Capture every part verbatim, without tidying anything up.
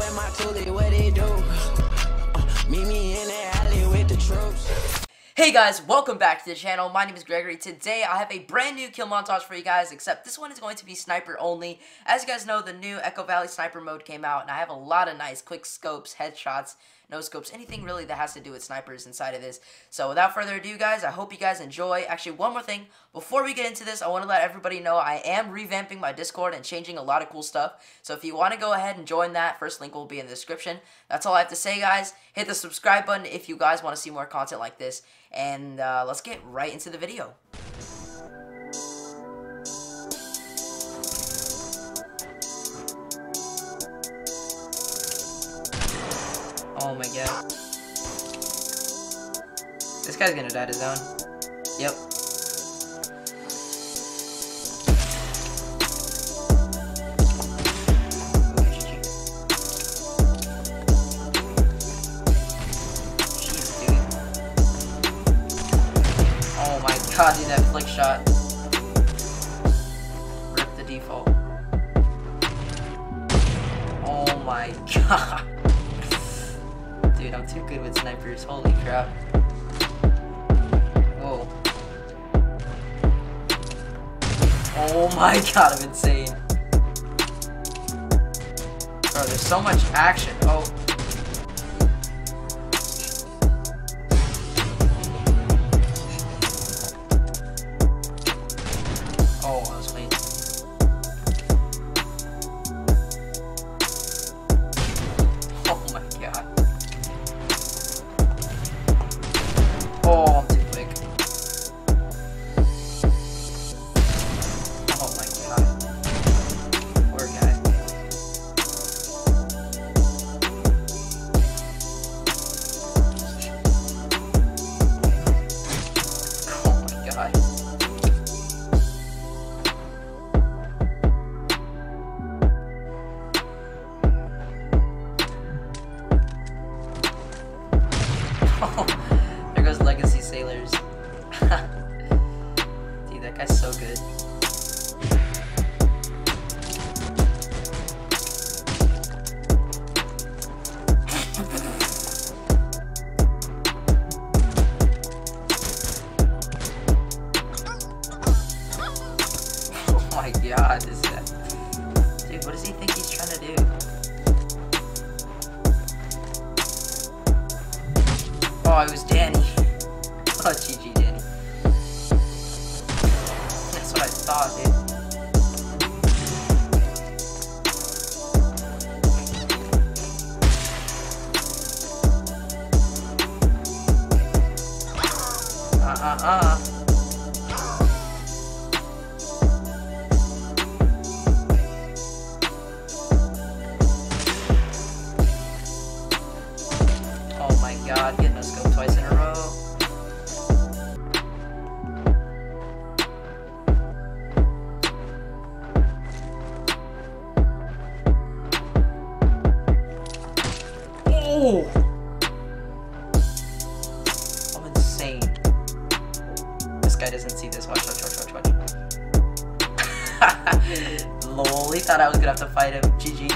with my toolie, what it do? Uh, meet me in the alley with the troops. Hey guys, welcome back to the channel. My name is Gregory. Today I have a brand new kill montage for you guys, except this one is going to be sniper only. As you guys know, the new Echo Valley sniper mode came out, and I have a lot of nice quick scopes, headshots, no scopes, anything really that has to do with snipers inside of this. So without further ado guys, I hope you guys enjoy. Actually, one more thing, before we get into this, I want to let everybody know I am revamping my Discord and changing a lot of cool stuff. So if you want to go ahead and join that, first link will be in the description. That's all I have to say guys. Hit the subscribe button if you guys want to see more content like this. And uh, let's get right into the video. Oh my god. This guy's gonna die to zone. Yep. Jeez, dude. Oh my god, dude, that flick shot. Rip the default. Oh my god. Dude, I'm too good with snipers. Holy crap. Whoa. Oh my god, I'm insane. Bro, there's so much action. Oh. Oh, I was waiting. Oh my god. Oh, I'm too quick. Oh my god. Poor guy. Oh my god. Oh, there goes Legacy Sailors. Dude, that guy's so good. Oh my god, this guy. Dude, what does he think he's trying to do? Oh, it was Danny. Oh, G G, Danny. That's what I thought, dude. Uh-uh-uh. Oh my god, getting a scope twice in a row. Oh! I'm insane. This guy doesn't see this. Watch, watch, watch, watch, watch. Lol, he thought I was gonna have to fight him. G G.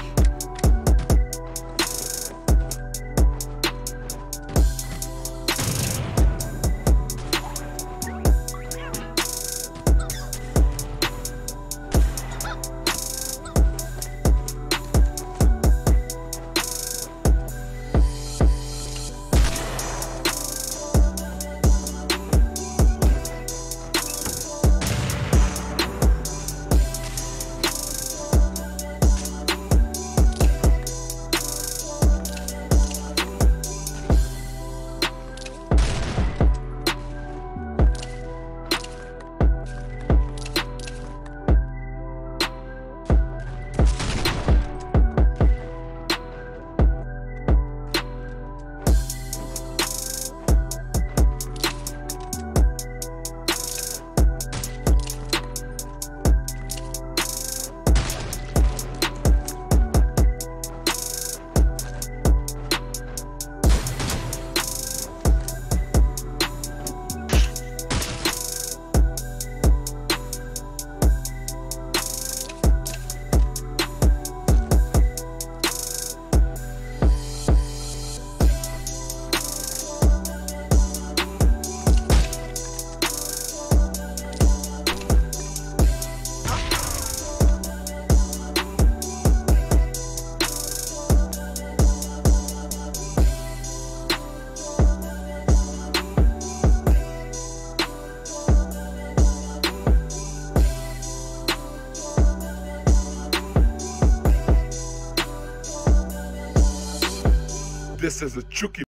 this as a tricky